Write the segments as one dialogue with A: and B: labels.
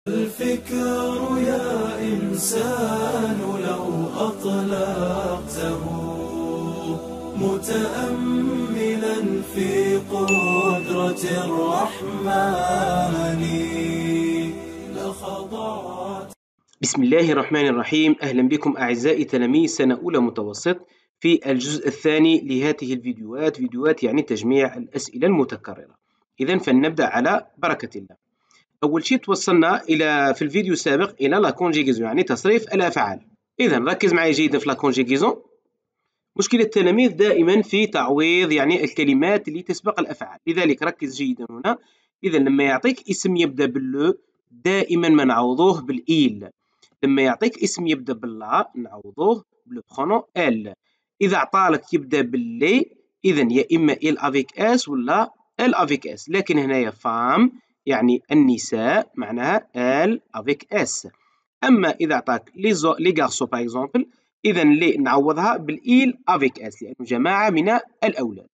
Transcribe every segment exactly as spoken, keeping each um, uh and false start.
A: الفكر يا إنسان لو أطلقته متأملا في قدرة الرحمن لخضعت.
B: بسم الله الرحمن الرحيم. أهلا بكم أعزائي تلاميذ سنة أولى متوسط في الجزء الثاني لهذه الفيديوهات، فيديوهات يعني تجميع الأسئلة المتكررة. إذن فلنبدأ على بركة الله. أول شيء توصلنا إلى في الفيديو السابق إلى لا كونجيغيزون، يعني تصريف الأفعال. إذن ركز معي جيدا في لا كونجيغيزون. مشكلة التلاميذ دائما في تعويض يعني الكلمات اللي تسبق الأفعال، لذلك ركز جيدا هنا. إذن لما يعطيك اسم يبدأ باللو دائما ما نعوضوه بالإيل، لما يعطيك اسم يبدأ باللا نعوضوه بالبرونون ال. إذا عطالك يبدأ باللي إذن يا إما إل أفيك إس ولا إل أفيك إس، لكن هنايا فام يعني النساء معناها إل أفيك إس. أما إذا عطاك لي غارسو باغ إكزومبل إذن لي نعوضها بالإيل أفيك إس لأنه جماعة من الأولاد.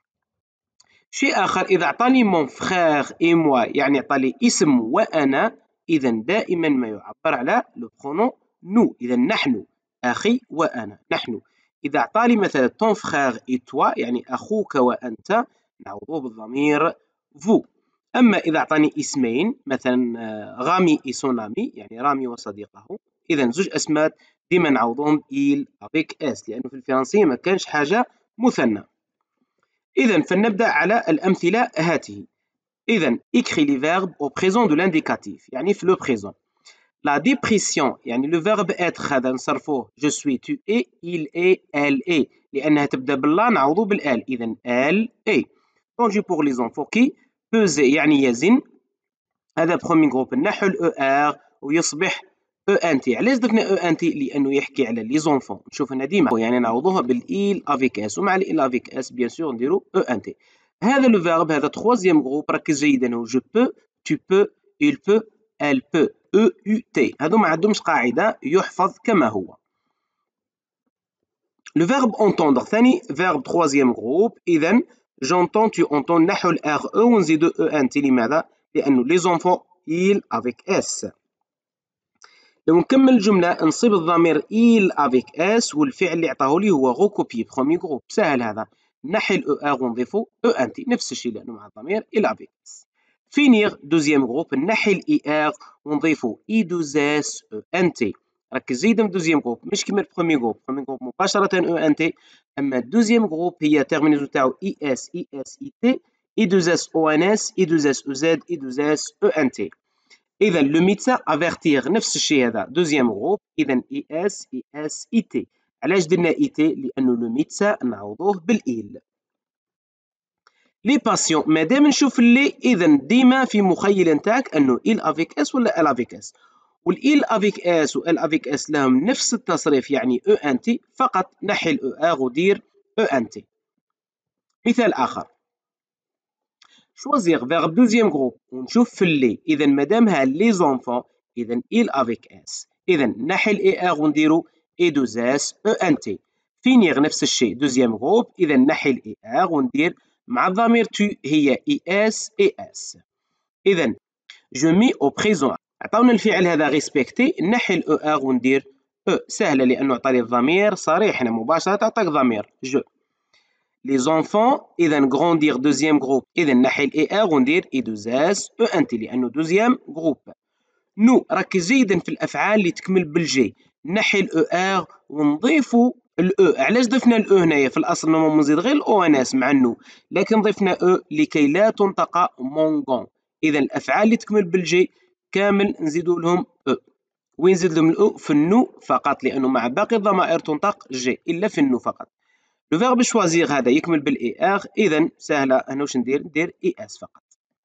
B: شيء آخر، إذا عطاني مون فخير إي موا يعني عطالي اسم وأنا، إذا دائما ما يعبر على لو برونون نو، إذا نحن، أخي وأنا نحن. إذا عطالي مثلا طون فخير إي توا يعني أخوك وأنت نعوضوه بالضمير فو. أما إذا عطاني اسمين مثلا غامي إي سون أمي يعني رامي وصديقه، إذا زوج أسماء ديما نعوضوهم إيل أفيك إس لأنه في الفرنسية ما كانش حاجة مثنى. إذا فلنبدأ على الأمثلة هاته. إذا écris les verbes au présent de l'indicatif يعني في لو présent. La dépression يعني le verbe être هذا نصرفوه je suis tu es il est elle est لأنها تبدأ باللا نعوضو بالال، إذا elle est. Tendu pour les enfants qui peser يعني يزن، هذا برومي جروب نحو ال er ويصبح ent. علاش ضفنا ent؟ لأنه يحكي على لي زونفون. نشوف هنا ديما يعني نعوضوها بالإيل أفيك إس، ومع الإيل أفيك إس بيان سور نديرو ent. هذا لو فيرب هذا تخوازيام جروب ركز جيدا هو جو بو tu peux il peut elle peut e u t، هذو ما عندهمش قاعدة يحفظ كما هو. لو فيرب entendre ثاني فيرب تخوازيام جروب، إذا j'entends tu entends نحو ال r e ونزيدو ent. لماذا؟ لأنه لي زونفون il avec s. لو نكمل الجملة نصيب الضمير il avec s والفعل اللي عطاه لي هو recopier برومي جروب، سهل هذا. نحي ال er ونضيفو ent نفس الشيء لأنه مع الضمير il avec s. فينيغ دوزيام جروب نحي ال er ونضيفو i دوز s ent. ركز جيدا في دوزيام جروب مش كيما البرومي جروب، البرومي جروب مباشرة ent، أما الدوزيام جروب هي تيرمينيزون تاعو es es it i دوز s ons i دوز s oz i دوز s ent. إذا لو ميدسان افيرتيغ نفس الشيء هذا دوزيام جروب، إذا اي اس اي اس اي تي. علاش درنا اي تي؟ لأنه لو ميدسان نعوضوه بالإيل. لي باسيون مادام نشوف اللي إذا ديما في مخيل نتاعك أنه إل أفيك اس ولا إل أفيك اس، والإل أفيك اس وإل أفيك اس لهم نفس التصريف يعني أو أن تي، فقط نحي الأو أغ ودير أو أن تي. مثال آخر، choisir verbe deuxième groupe ونشوف في اللي، إذا مادامها لي زونفون إذا il avec s، إذا نحي ال er ونديرو i دوز s ent. فينيغ نفس الشيء دوزيام جروب، إذا نحي ال er وندير مع الضمير tu هي es es. إذا je mets au présent عطاونا الفعل هذا ريسبكتي، نحي ال er وندير e، سهلة لأنه عطاني الضمير صريح هنا مباشرة عطاك ضمير جو. Les enfants إذا grandir deuxième groupe، إذا نحي ال er وندير i دوز s ent لأنه دوزيام جروب. نو ركز جيدا في الأفعال اللي تكمل بالجي، نحي ال er ونضيفوا ال e. علاش ضفنا ال e هنايا؟ في الأصل نورمالمون نزيد غير ال ons مع النو، لكن ضفنا e لكي لا تنطق مونغون. إذا الأفعال اللي تكمل بالجي كامل نزيدوا لهم e. وين نزيد لهم ال e؟ في النو فقط، لأنه مع باقي الضمائر تنطق جي إلا في النو فقط. لو فيرب شوازيغ هذا يكمل بالاي ار، اذا سهله هنا واش ندير؟ ندير اي اس فقط.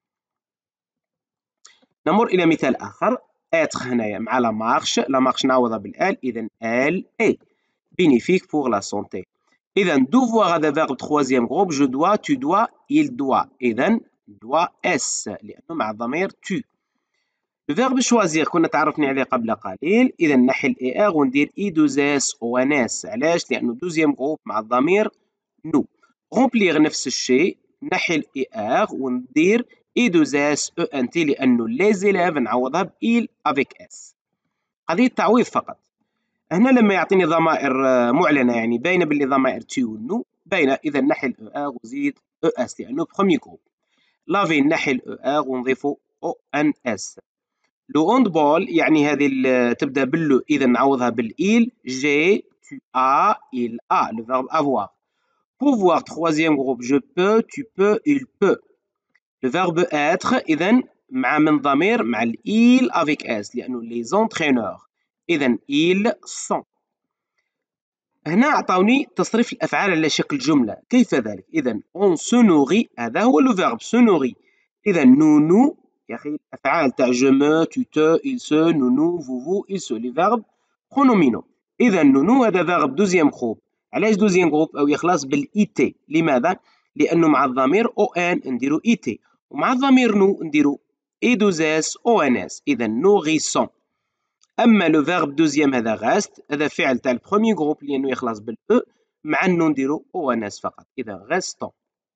B: نمر الى مثال اخر، اتر هنايا مع لا مارش، لا مارش نعوضها بالال، اذا ال اي بينيفيك بور لا سونتي. اذا دوفوار هذا فيرب تخوازيام جروب، جو دوا تو دوا il دوا، اذا دوا اس لانه مع الضمير تو. لو فيرب شوازيغ كنا تعرفنا عليه قبل قليل، اذا نحي الاي ار وندير اي دوز اس وناس. علاش؟ لانه دوزيام جروب مع الضمير نو. رومبليغ نفس الشيء، نحي الاي ار وندير اي دو اس او ان تي لانه لي زيلاف نعوضها ب il افيك اس. قضيه تعويض فقط. هنا لما يعطيني ضمائر معلنه يعني باينه باللي ضمائر تي ونو باينه، اذا نحي او ار وزيد او اس لانه بروميي جروب. لافي نحي الاو ار ونضيفو او ان اس. لو اوند بول يعني هذه تبدا باللو، اذا نعوضها بالايل. جي tu as il a le verbe avoir. pouvoir troisième groupe je peux tu peux il peut. le verbe être اذا مع من ضمير مع الايل avec s لانه les entraîneurs اذا ils sont. هنا اعطوني تصريف الافعال على شكل جمله، كيف ذلك؟ اذا on se nourrit هذا هو le verbe se nourrit. اذا nous nous يا اخي الافعال تاع je me tu te il se nous nous vous vous il se les verbes pronominaux. اذا nous nous هذا verbe دوزيام groupe. علاش دوزيام groupe او يخلص بالاي تي؟ لماذا؟ لانه مع الضمير او ان نديرو اي تي ومع الضمير نو نديرو اي دوز اس او ان اس. اذا nourrissons. اما لو فيرب دوزيام هذا غاست هذا فعل تاع البروميي جروب لانه يخلص بالاو مع النو نديرو او ان اس فقط. اذا restons.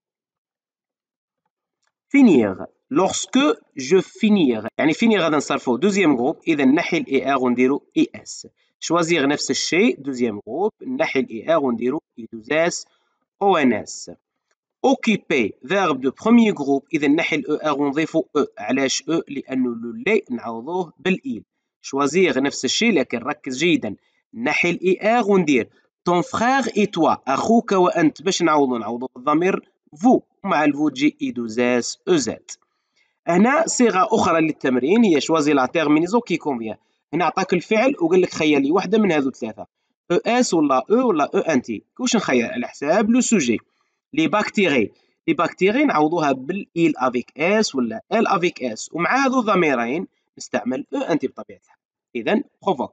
B: finir lorsque je finir يعني finir غادي نصرفوه دوزيام جروب، اذا نحي الاي ار ونديرو اي اس. choisir نفس الشيء دوزيام جروب، نحي الاي ار ونديرو اي دوز اس او ان اس. occuper verbe de premier groupe، اذا نحي الاو ار ونضيفو او. علاش او؟ لانه لو لي نعوضوه بالايل. choisir نفس الشيء لكن ركز جيدا، نحي الاي ار وندير ton frère et toi اخوك وانت. باش نعوضو نعوضو بالضمير vous ومع الفو تجي اي دوز اس او زد. هنا صيغه اخرى للتمرين هي choisir la terminaison qui convient. هنا عطاك الفعل وقال لك خير لي واحده من هذو ثلاثه، او اس ولا او ولا او ان تي. واش نخير؟ على حساب لو سوجي. لي باكتيري لي باكتيري نعوضوها بالايل افيك اس ولا ال افيك اس ومع هذو الضميرين نستعمل او ان تي بطبيعه الحال. اذا بروفوك.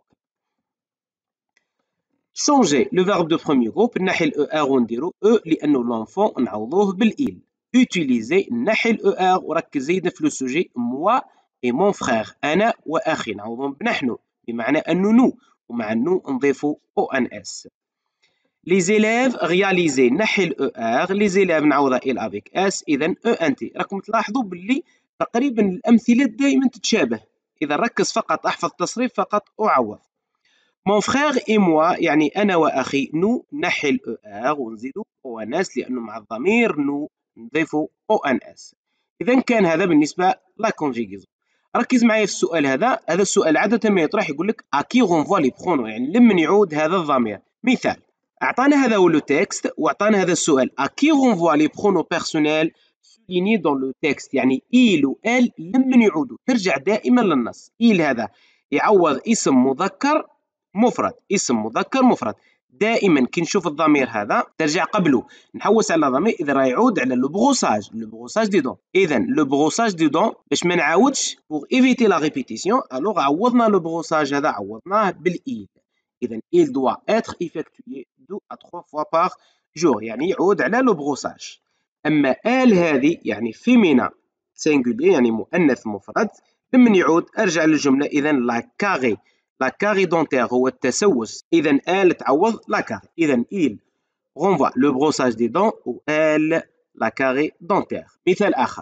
B: changer le verbe de premier groupe، نحي الاو ار ونديرو او لانه لونفون نعوضوه بالايل. utiliser نحي الاو ار وركز زيد في لو سوجي moi et mon frère انا واخي نعوضهم بنحن بمعنى انه نو ومع النو نضيفو او ان اس. les élèves réaliser نحي الاو ار les élèves نعوضها il avec s اذا او ان تي. راكم تلاحظوا باللي تقريبا الامثله دائما تتشابه، اذا ركز فقط احفظ التصريف فقط وعوض. mon frère et moi يعني انا واخي نو نحي الاو ار ونزيدو او ان اس لانه مع الضمير نو نضيفو او ان اس. اذا كان هذا بالنسبه لا كونجيغيزون. ركز معايا في السؤال هذا. هذا السؤال عاده ما يطرح يقول لك اكي رونفوا لي برونو يعني لمن يعود هذا الضمير. مثال اعطانا هذا هو لو تكست واعطانا هذا السؤال اكي رونفوا لي برونو بيرسونيل سوليني دون لو تكست يعني il و elle لمن يعودوا ترجع دائما للنص. il هذا يعوض اسم مذكر مفرد، اسم مذكر مفرد. دائما كي نشوف الضمير هذا ترجع قبله نحوس على ضمير اذا راه يعود على لو بروساج لو بروساج دي دون. اذا لو بروساج دي دون باش ما نعاودش بوغ ايفيتي لا ريبيتيسيون الوغ عوضنا لو بروساج هذا عوضناه بالايل. اذا il doit être effectué deux à trois fois par jour يعني يعود على لو بروساج. اما ال هذه يعني فيمينا سينغولي يعني مؤنث مفرد لمن يعود ارجع للجمله. اذا لا كاري لا كاري دونتير هو التسوس، اذا ال تعوض لا كاري. اذا il renvoie le brossage des dents و elle la carré dentaire. مثال اخر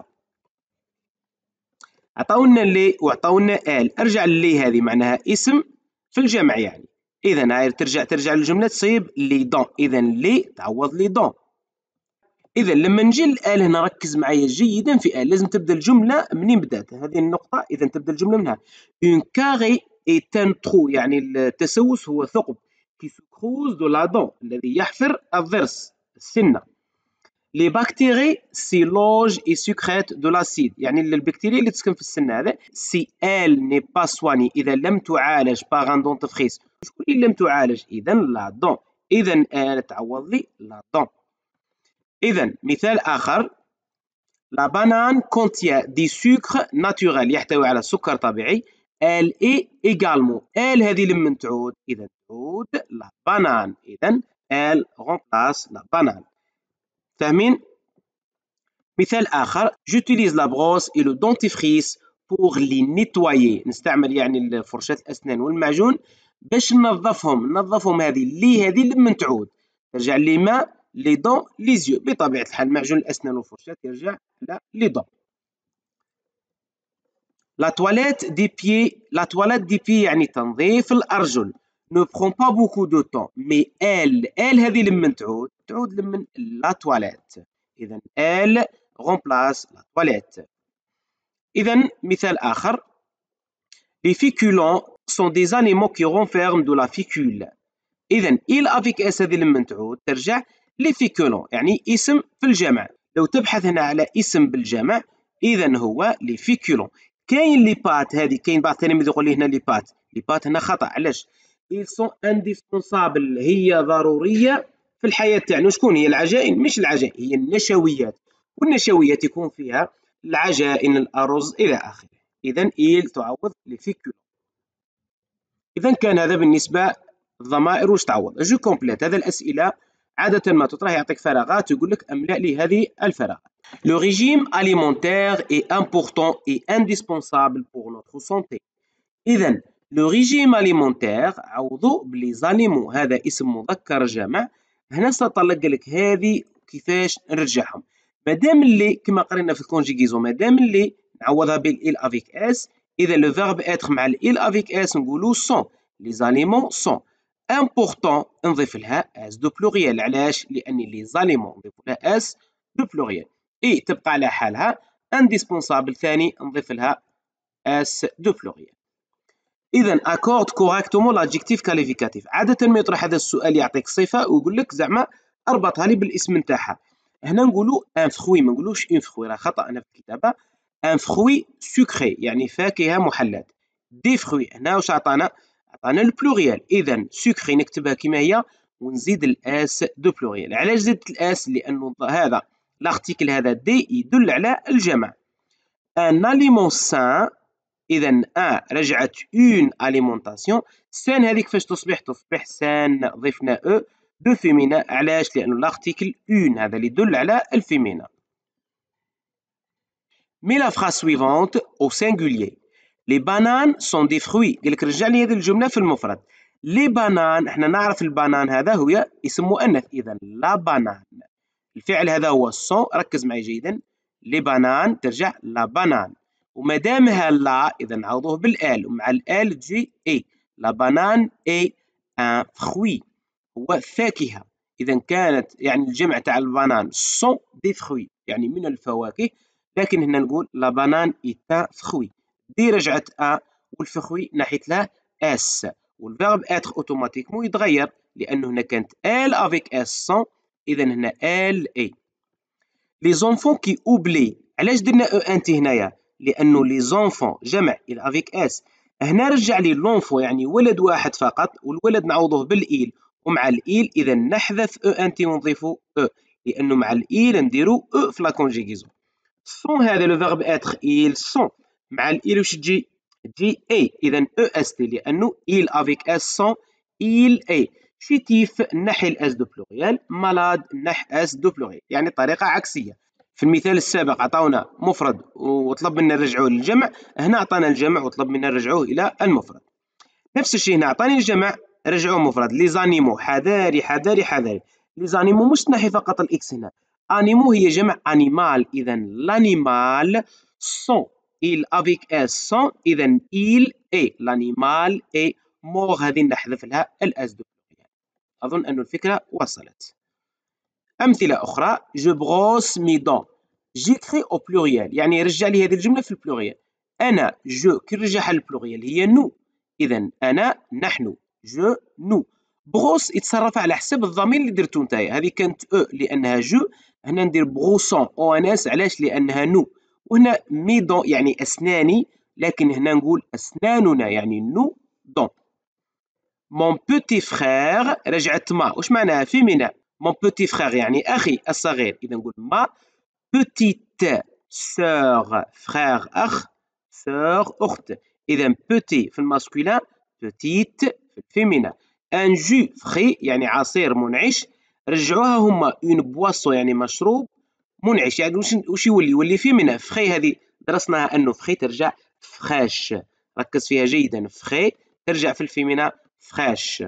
B: عطاونا لي وعطاونا ال، ارجع للي هذه معناها اسم في الجمع يعني. اذا هاي ترجع ترجع للجمله تصيب لي دون، اذا لي تعوض لي دون. اذا لما نجي للال هنا ركز معايا جيدا في ال لازم تبدا الجمله منين بدات هذه النقطه. اذا تبدا الجمله منها une carré est un trou يعني التسوس هو ثقب qui se creuse de la dent الذي يحفر الضرس السنه. les bactéries s'y logent et sécrètent de l'acide يعني البكتيريا اللي تسكن في السنه هذا si elle n'est pas soignée إذا لم تعالج par un dentifrice. شكون اللي لم تعالج؟ إذا la dent. إذا ال تعوض لي la dent. إذا مثال آخر la banane contient des sucres naturels يحتوي على سكر طبيعي. elle est également elle هذه لمن تعود؟ إذا تعود la banane. إذا elle remplace la banane. فاهمين؟ مثال آخر j'utilise la brosse et le dentifrice pour les nettoyer نستعمل يعني فرشاة الأسنان والمعجون باش ننظفهم. ننظفهم هذه اللي هذه لمن تعود ترجع لي ما لي دون لي زيو. بطبيعة الحال معجون الأسنان والفرشاة يرجع لا لي دون. La toilette des pieds, la toilette des pieds يعني تنظيف الأرجل ne prend pas beaucoup de temps mais elle elle هذه لمن تعود تعود لمن la toilette إذا elle remplace la toilette. إذا مثال آخر les féculents sont des animaux qui renferment de la fécule. إذا il avec s هذه لمن تعود ترجع les féculents يعني اسم في الجمع. لو تبحث هنا على اسم بالجمع إذا هو les féculents. كاين لي بات هذه كاين بعض التلاميذ يقول لي هنا لي بات لي بات هنا خطأ علاش ils sont indispensables هي ضرورية في الحياة تاعنا. شكون هي العجائن؟ مش العجائن هي النشويات والنشويات يكون فيها العجائن الأرز إلى آخره. إذا il تعوض les féculents. إذا كان هذا بالنسبة الضمائر واش تعوض. جو كومبليت هذا الأسئلة عادة ما تطرح يعطيك فراغات ويقول لك أملأ لي هذه الفراغات. Le régime alimentaire est important et indispensable pour notre santé. إذا le régime alimentaire عوضو بلي زانيمو هذا اسم مذكر جمع. هنا سأطلق لك هذه كيفاش نرجعهم. مادام اللي كما قرينا في الكونجيغيزون مادام اللي نعوضها بالإل افيك اس إذا لو فيرب اتر مع الإل افيك اس نقولو سون. لي زاليمون سون important نضيف لها اس دو بلوريال. علاش؟ لأن لي زاليمون نضيف لها اس دو بلوريال. إي تبقى على حالها indispensable ثاني نضيف لها اس دو بلوريال. إذا accorde correctement l'adjectif qualificatif. عادة ما يطرح هذا السؤال يعطيك صفة ويقول لك زعما اربطها لي بالاسم نتاعها. هنا نقولوا ان فخوي ما نقولوش ان فخوي راه خطأ هنا في الكتابة. ان فخوي سكري يعني فاكهة محلات. دي فخوي هنا واش عطانا؟ عطانا البلوريال. إذا سكري نكتبها كما هي ونزيد الاس دو بلوريال. علاش زدت الاس؟ لأنه هذا الارتيكل هذا دي يدل على الجمع. ان aliment sain إذا أ رجعت اون alimentation. سان هذيك فاش تصبح تصبح سان ضفنا أو دو فيمينا. علاش؟ لأنه الارتيكل اون هذا اللي يدل على الفيمينا. مي لا phrase suivante au singulier. Les bananes sont des fruits. قال لك رجع لي هذه الجملة في المفرد. لي بانان احنا نعرف البانان هذا هو اسم مؤنث. إذا لا بانان الفعل هذا هو الصون. ركز معي جيدا. لي بانان ترجع لا بانان ومادامها لا إذا نعوضوه بالآل ومع الآل تجي إي. لا بانان إي ان فخوي هو فاكهة. إذا كانت يعني الجمع تاع البانان سون دي فخوي يعني من الفواكه. لكن هنا نقول لا بانان إي ان فخوي. دي رجعت أ والفخوي ناحية له اس والفيرب اتر اوتوماتيكمون يتغير لأنه هنا كانت آل افيك اس سون. إذا هنا آل إي. لي زونفون كي اوبلي. علاش درنا او ان تي هنايا؟ لأنه لي زونفون جمع إل افيك اس. هنا رجع لي لونفو يعني ولد واحد فقط والولد نعوضوه بالإيل ومع الإيل إذا نحذف او ان تي ونضيفو او لأنه مع الإيل نديرو او في لا كونجيغيزون. سون هذا لو فيرب اتر إيل سون مع الإيل واش تجي؟ تجي اي. إذا او اس تي لأنه إيل افيك اس سون إيل اي. شيتيف نحي الاس دو بلوريال مالاد نح اس دو بلوريال يعني طريقة عكسية. في المثال السابق عطاونا مفرد وطلب منا نرجعوه للجمع. هنا عطانا الجمع وطلب منا نرجعوه إلى المفرد. نفس الشيء هنا عطاني الجمع رجعوه مفرد. لي زانيمو حذاري حذاري حذاري. لي زانيمو مش تنحي فقط الإكس هنا. أنيمو هي جمع أنيمال. إذا لانيمال سون إل افيك اس سون. إذا إل اي لانيمال اي مور. هذه نحذف لها الأس دو. أظن أن الفكرة وصلت. أمثلة أخرى. je brosse mes dents. j'écris au pluriel يعني رجع لي هذه الجملة في البلوريال. أنا جو كي نرجعها للبلوريال هي نو. إذا أنا نحن جو نو. بروس يتصرف على حسب الضمير اللي درتو نتايا. هذه كانت أو لأنها جو. هنا ندير بروسون أو أن اس. علاش؟ لأنها نو. وهنا مي دون يعني أسناني لكن هنا نقول أسناننا يعني نو دون. mon petit frère رجعت ما. واش معناها؟ فيمينا. mon petit frère يعني أخي الصغير. إذا نقول ما petite sœur frère أخ sœur أخت. إذا petit في الماسكولين petite في الفيمينا. un jus frais يعني عصير منعش. رجعوها هما une boisson يعني مشروب منعش. يعني واش واش يولي؟ يولي فيمينا. فخي هذه درسناها أنه فخي ترجع فخاش. ركز فيها جيدا. فخي ترجع في الفيمينا fraîche.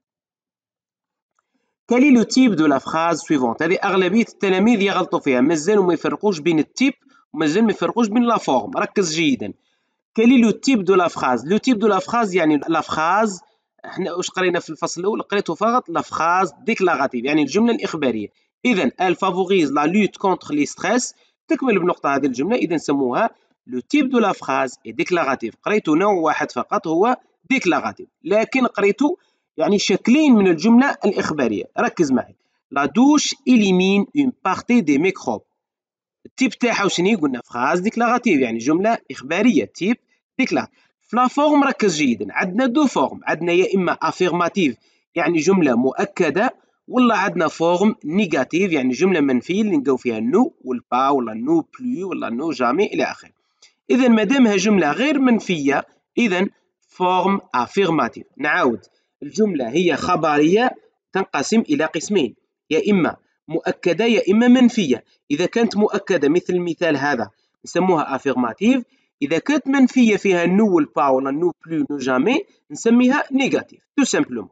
B: Quel est le type de la phrase suivante؟ هذه أغلبية التلاميذ يغلطوا فيها. مازالوا ما يفرقوش بين التيب ومازال ما يفرقوش بين لا فورم. ركز جيدا. quel est le type de la phrase. le type de la phrase يعني la phrase، احنا واش قرينا في الفصل الاول؟ قريته فقط la phrase déclarative يعني الجمله الاخباريه. اذا elle favorise la lutte contre les stress، تكمل بنقطه هذه الجمله. اذا نسموها le type de la phrase est déclarative. قريتو نوع واحد فقط هو déclarative، لكن قريتو يعني شكلين من الجمله الاخباريه. ركز معي. la douche élimine une partie des microbes. التيب تاعها وشني؟ قلنا phrase déclarative يعني جمله اخباريه. تيب déclarative. في لا فورم ركز جيدا، عندنا دو فورم، عندنا يا اما affirmative يعني جمله مؤكده، ولا عندنا فورم نيجاتيف يعني جمله منفيه اللي نلقاو فيها نو والبا ولا نو بلو ولا نو جامي الى اخره. اذا مادامها جمله غير منفيه اذا فورم affirmative. نعاود، الجمله هي خبريه تنقسم الى قسمين، يا اما مؤكده يا اما منفيه. اذا كانت مؤكده مثل المثال هذا نسموها affirmative، إذا كانت منفية فيها نو والبا ولا نو بلو نو جامي نسميها نيجاتيف. tout simplement.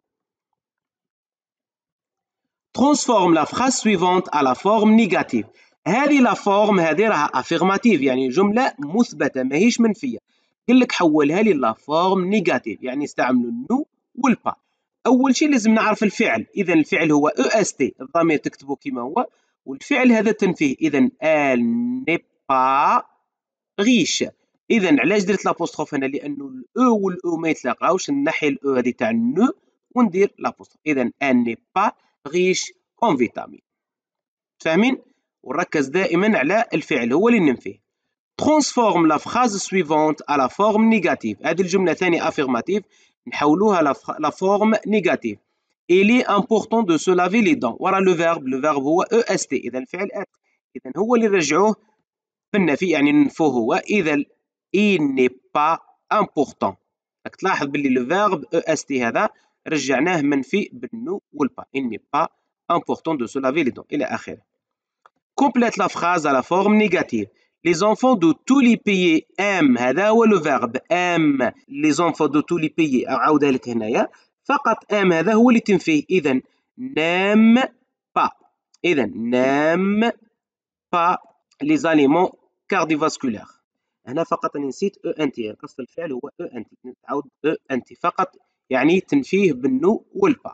B: transforme la phrase suivante à la forme négative. هذه لا فورم هذه راها affirmative يعني جملة مثبتة ماهيش منفية. قال لك حولها لي لا فورم نيجاتيف يعني استعملوا النو والبا. أول شيء لازم نعرف الفعل. إذا الفعل هو او اس تي، الضمير تكتبه كما هو، والفعل هذا تنفيه. إذا elle n'est pas riche. اذا علاش درت لابوستروف هنا؟ لانه الاو والاو ما يتلاقاوش، نحي الاو هذه تاع النو وندير لابوستروف. اذا ان ني با ريش اون فيتامين. فاهمين؟ ونركز دائما على الفعل هو اللي ننفيه. ترانسفورم لا فراز سويفونت على فورم نيجاتيف. هذه الجمله ثاني افيرماتيف نحولوها لا فورم نيجاتيف. il est important de se laver les dents. ورا لو فيرب، لو فيرب هو او اس تي، اذا الفعل ات، اذا هو اللي نرجعوه بالنفي يعني ننفوه هو. اذا il n'est pas important. راك تلاحظ باللي لو فيرب او اس تي هذا رجعناه منفي بالنو والبا. il n'est pas important de se laver les dents الى اخره. complète la phrase à la forme négative. les enfants de tous les pays aiment. هذا هو لو فيرب aiment. les enfants de tous les pays اعاودها لك هنايا فقط aiment هذا هو اللي تنفيه. اذا n'aime pas. اذا n'aime pas les aliments cardiovasculaires. هنا فقط أنا نسيت او ان تي، قصد الفعل هو او ان تي، نتعاود او ان تي فقط يعني تنفيه بالنو والبا.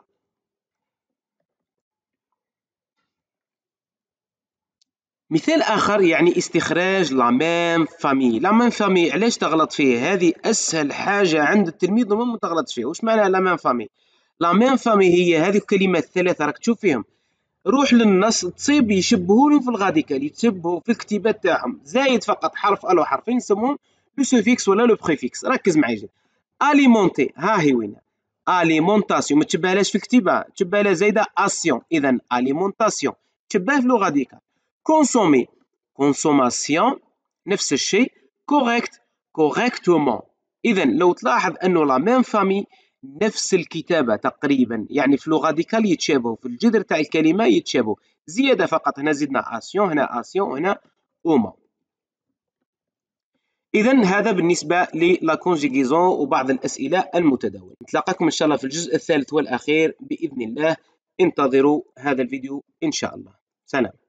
B: مثال آخر يعني استخراج لا ميم فامي. لا ميم فامي علاش تغلط فيه؟ هذه أسهل حاجة عند التلميذ وما تغلطش فيه. واش معناها لا ميم فامي؟ لا ميم فامي هي هذه الكلمات الثلاثة راك تشوف فيهم، روح للنص تصيب يشبهوا في الغاديكال، يتشبهوا في الكتابة تاعهم، زايد فقط حرف ألو حرفين نسموهم لو سوفيكس ولا لو بريفيكس. ركز معايا جدا. أليمونتي ها هي وين؟ أليمونتاسيون ما تشبهلاش في الكتابة، تشبه لها زايدة أسيون. إذا أليمونتاسيون تشبه في لو غاديكال. كونسومي كونسوماسيون نفس الشيء. كوريكت كوريكتومون. إذا لو تلاحظ أنه لا ميم فامي نفس الكتابة تقريبا، يعني في لو غاديكال يتشابهوا، في الجذر تاع الكلمة يتشابهوا، زيادة فقط هنا زدنا أسيون، هنا أسيون، هنا أومون. إذا هذا بالنسبة للا كونجيغيزون وبعض الأسئلة المتداولة. نتلاقاكم إن شاء الله في الجزء الثالث والأخير بإذن الله. انتظروا هذا الفيديو إن شاء الله. سلام.